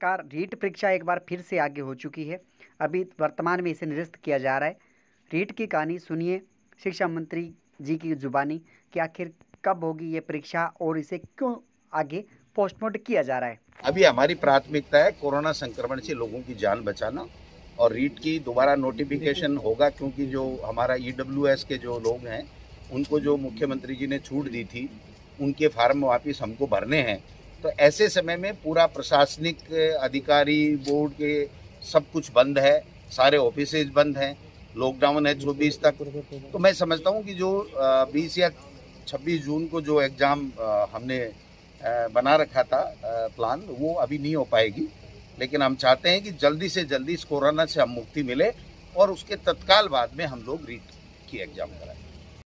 Car REET परीक्षा एक बार फिर से आगे हो चुकी है। अभी वर्तमान में इसे निरस्त किया जा रहा है। रीट की कहानी सुनिए शिक्षा मंत्री जी की जुबानी कि आखिर कब होगी ये परीक्षा और इसे क्यों आगे पोस्टपोन किया जा रहा है। अभी हमारी प्राथमिकता है कोरोना संक्रमण से लोगों की जान बचाना और रीट की दोबारा नोटिफिकेशन होगा, क्योंकि जो हमारा ईडब्ल्यूएस के जो लोग हैं उनको जो मुख्यमंत्री जी ने छूट दी थी उनके फार्म वापस हमको भरने हैं। तो ऐसे समय में पूरा प्रशासनिक अधिकारी बोर्ड के सब कुछ बंद है, सारे ऑफिसेज बंद हैं, लॉकडाउन है 24 तक। तो मैं समझता हूँ कि जो 20 या 26 जून को जो एग्ज़ाम हमने बना रखा था प्लान, वो अभी नहीं हो पाएगी। लेकिन हम चाहते हैं कि जल्दी से जल्दी इस कोरोना से हम मुक्ति मिले और उसके तत्काल बाद में हम लोग रीट की एग्ज़ाम कराएं।